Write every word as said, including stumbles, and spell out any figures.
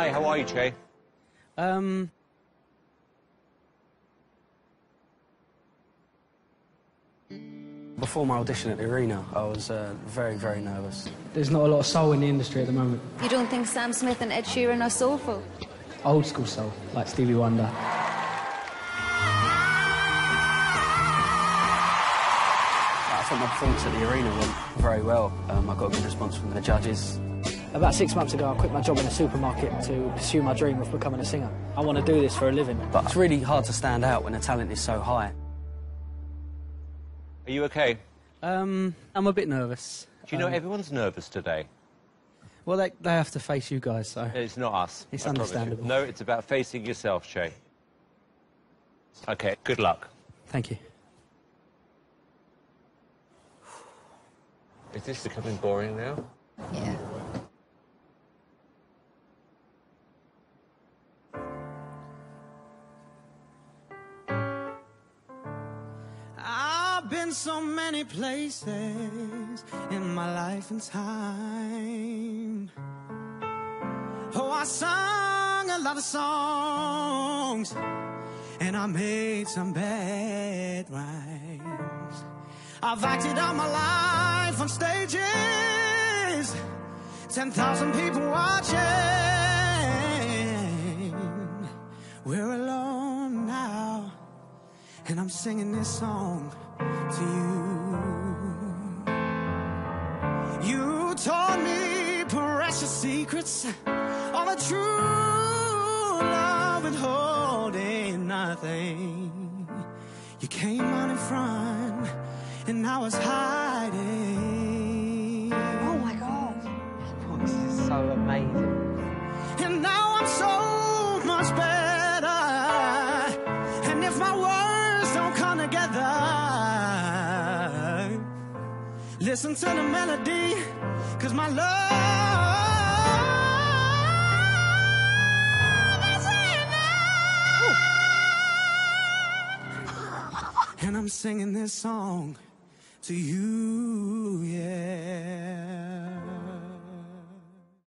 Hi, how are you, Che? Um... Before my audition at the arena, I was uh, very, very nervous. There's not a lot of soul in the industry at the moment. You don't think Sam Smith and Ed Sheeran are soulful? Old school soul, like Stevie Wonder. I thought my performance at the arena went very well. Um, I got a good response from the judges. About six months ago, I quit my job in a supermarket to pursue my dream of becoming a singer. I want to do this for a living, but it's really hard to stand out when the talent is so high. Are you okay? Um, I'm a bit nervous. Do you know um, everyone's nervous today? Well, they, they have to face you guys, so... It's not us. It's I promise you. understandable. No, it's about facing yourself, Che. OK, good luck. Thank you. Is this becoming boring now? Yeah. I've been so many places in my life and time. Oh, I sung a lot of songs, and I made some bad rhymes. I've acted out my life on stages, ten thousand people watching. We're alone now, and I'm singing this song to you. You taught me precious secrets, all the true love withholding nothing. You came out in front, and I was hiding. Oh my God. Oh, this is so amazing. And now I'm so much better. And if my words don't come together, listen to the melody, 'cause my love is enough. And I'm singing this song to you, yeah.